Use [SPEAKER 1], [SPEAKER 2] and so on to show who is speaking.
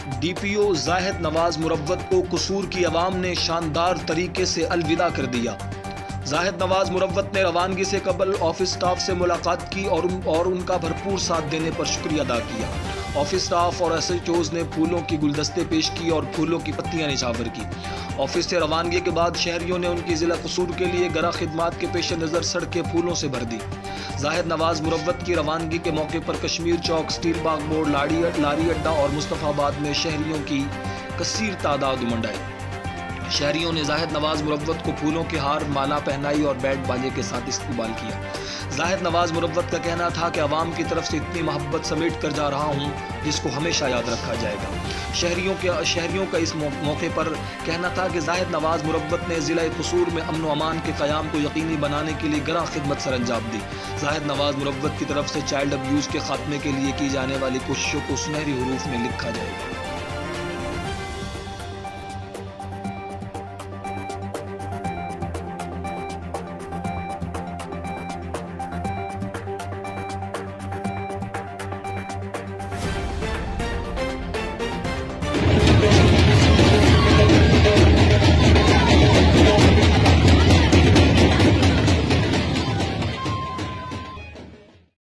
[SPEAKER 1] DPO Zahid Nawaz मुरव्वत को कसूर की अवाम ने शानदार तरीके से अलविदा कर दिया। जाहिद नवाज मुरव्वत ने रवानगी से कबल ऑफिस स्टाफ से मुलाकात की और उनका भरपूर साथ देने पर शुक्रिया अदा किया। ऑफिस स्टाफ और एसएचओज ने फूलों की गुलदस्ते पेश की और फूलों की पत्तियां निछावर की। ऑफिस से रवानगी के बाद शहरियों ने उनकी जिला कसूर के लिए गरा खिदमात के पेश नज़र सड़कें फूलों से भर दी। जाहिद नवाज मुरव्वत की रवानगी के मौके पर कश्मीर चौक, स्टील बाग मोड़, लारी अड्डा और मुस्तफाबाद में शहरियों की कसीर तादाद उमड़ आई। शहरियों ने जाहिद नवाज मुरव्वत को फूलों के हार, माला पहनाई और बैट बाजे के साथ इस्तकबाल किया। जाहिद नवाज मुरव्वत का कहना था कि अवाम की तरफ से इतनी मोहब्बत समेट कर जा रहा हूँ जिसको हमेशा याद रखा जाएगा। शहरियों का इस मौके पर कहना था कि जाहिद नवाज मुरव्वत ने ज़िला कसूर में अमन व अमान के क़याम को यकीनी बनाने के लिए गरा खिदमत सरअंजाम दी। जाहिद नवाज मुरव्वत की तरफ से चाइल्ड अब्यूज़ के खात्मे के लिए की जाने वाली कोशिशों को सुनहरी हरूफ में लिखा जाएगा।